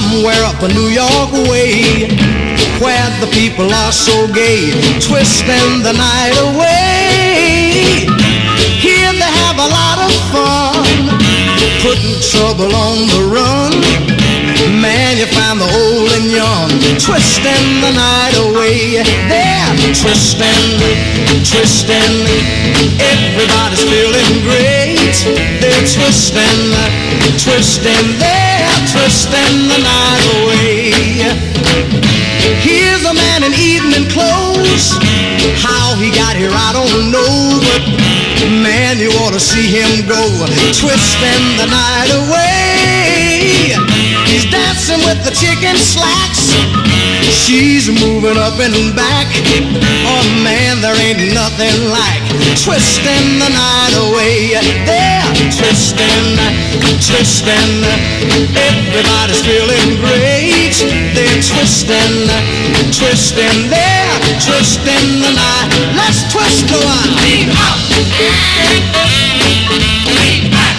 somewhere up a New York way, where the people are so gay, twisting the night away. Here they have a lot of fun, putting trouble on the run. Man, you find the old and young twisting the night away. They're twisting, twisting, everybody's feeling great. They're twisting, twisting, they're twisting the night away. Here's a man in evening clothes, how he got here I don't know, but man, you ought to see him go, twisting the night away. He's dancing with the chicken slacks, she's moving up and back. Oh man, there ain't nothing like twisting the night away. They're twisting, twisting, everybody's feeling great. They're twisting, twisting, they're twisting the night. Let's twist a while. Lean out. Lean back.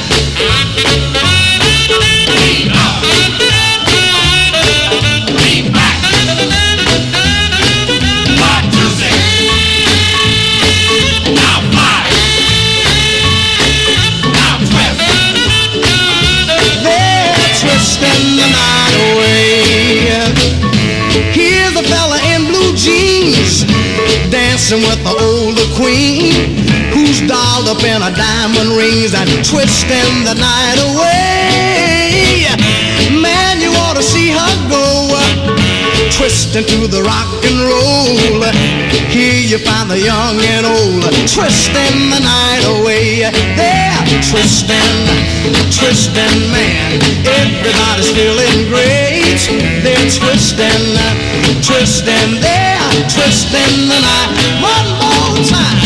Lean out. Lean back. Hot music. Now fly. Now twist. They're twisting the night away. Here's a fella in blue jeans, dancing with the older queen, who's dolled up in her diamond rings and twisting the night away. Man, you ought to see her go, twisting to the rock and roll. Here you find the young and old, twisting the night away. They're twisting, twisting, man, everybody's feeling great. They're twisting, twisting, they're twisting the night. One more time.